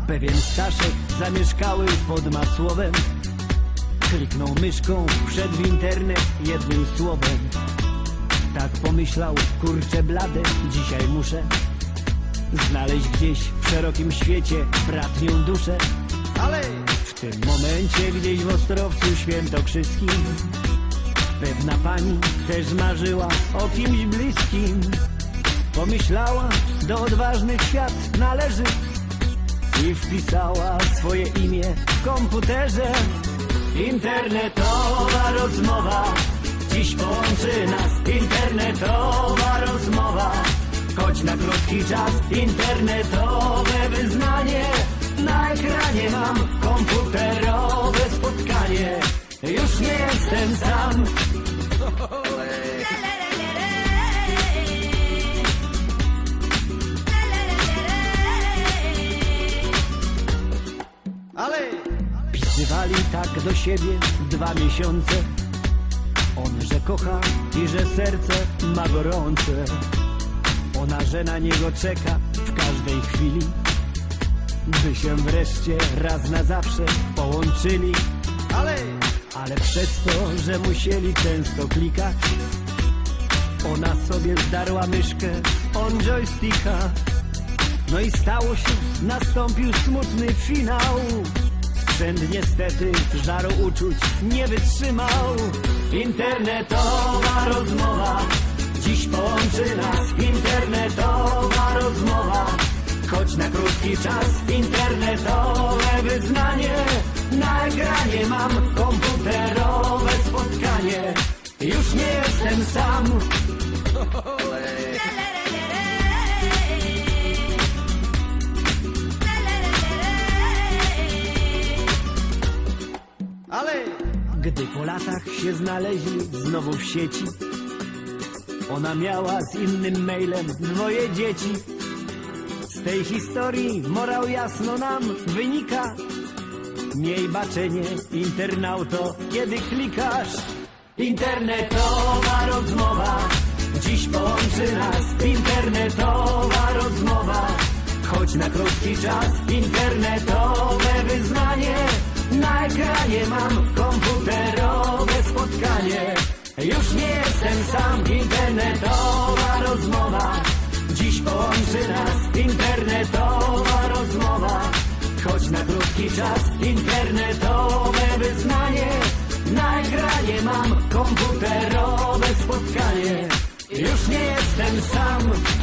Pewien Staszek zamieszkały pod Masłowem. Kliknął myszką, wszedł w internet jednym słowem. Tak pomyślał, kurczę blade, dzisiaj muszę znaleźć gdzieś w szerokim świecie bratnią duszę. Ale w tym momencie gdzieś w Ostrowcu Świętokrzyskim pewna pani też marzyła o kimś bliskim. Pomyślała, do odważnych świat należy i wpisała swoje imię w komputerze. Internetowa rozmowa dziś połączy nas. Internetowa rozmowa, choć na krótki czas. Internetowe wyznanie, na ekranie mam komputerowe spotkanie. Już nie jestem sam. Ale pisywali tak do siebie 2 miesiące. On, że kocha i że serce ma gorące. Ona, że na niego czeka w każdej chwili, by się wreszcie raz na zawsze połączyli. Ale przez to, że musieli często klikać, ona sobie zdarła myszkę, on joysticka. No i stało się, nastąpił smutny finał. Sprzęt niestety żaru uczuć nie wytrzymał. Internetowa rozmowa dziś połączy nas. Internetowa rozmowa, choć na krótki czas. Internetowe wyznanie, na ekranie mam komputerowe spotkanie. Już nie jestem sam. Gdy po latach się znaleźli znowu w sieci, ona miała z innym mailem 2 dzieci. Z tej historii morał jasno nam wynika: miej baczenie, internauto, kiedy klikasz. Internetowa rozmowa dziś połączy nas. Internetowa rozmowa, choć na krótki czas. Internetowe wyznanie, na ekranie mam komputerowe spotkanie. Już nie jestem sam. Internetowa rozmowa dziś połączy nas. Internetowa rozmowa, choć na krótki czas. Internetowe wyznanie, na ekranie mam komputerowe spotkanie. Już nie jestem sam.